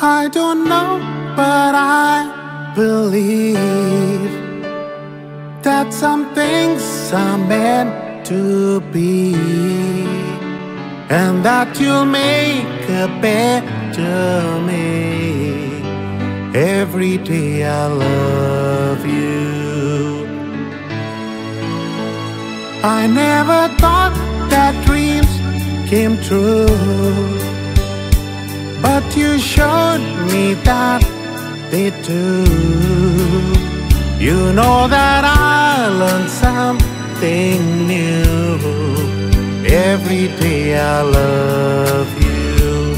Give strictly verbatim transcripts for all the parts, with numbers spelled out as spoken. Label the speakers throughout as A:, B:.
A: I don't know, but I believe that some things are meant to be, and that you'll make a better me. Every day I love you. I never thought that dreams came true, but you showed me that they do. You know that I learned something new. Every day I love you,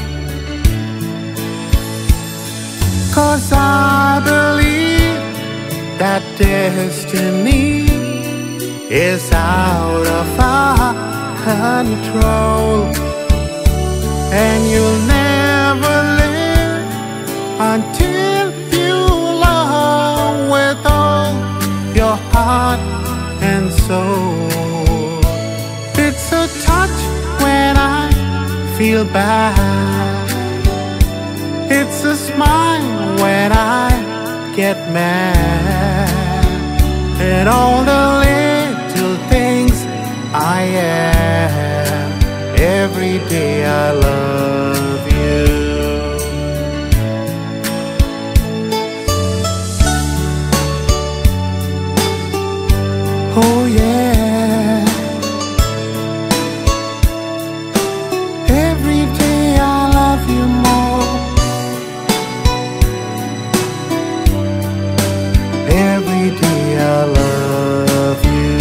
A: 'cause I believe that destiny is out of our control, and you'll never live until you love with all your heart and soul. It's a touch when I feel bad, it's a smile when I get mad, and all the little things I am. Every day I love you. Oh yeah. Every day I love you more. Every day I love you,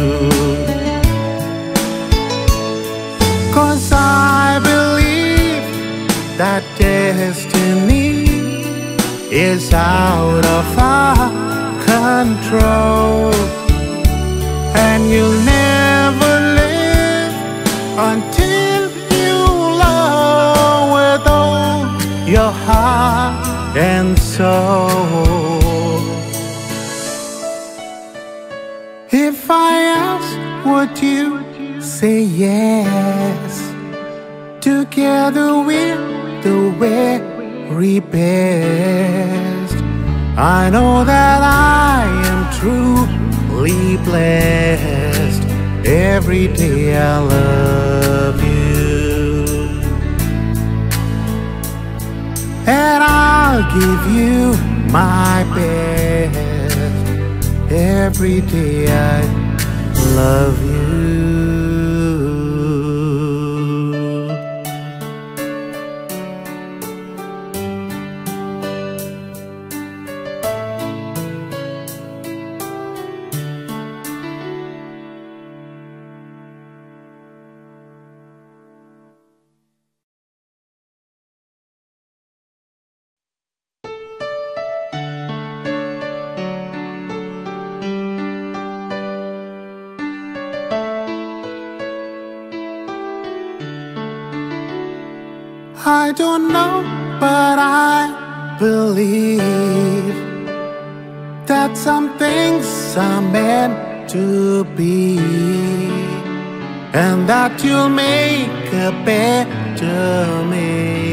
A: 'cause I believe that destiny is out of our control, and you'll never live until you love with all your heart and soul. If I ask, would you say yes? Together we're the very best. I know that I am truly blessed. Every day I love you, and I'll give you my best. Every day I love you. I don't know, but I believe that some things are meant to be, and that you'll make a better me.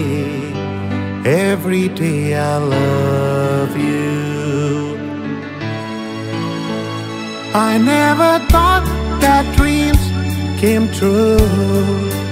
A: Every day I love you. I never thought that dreams came true,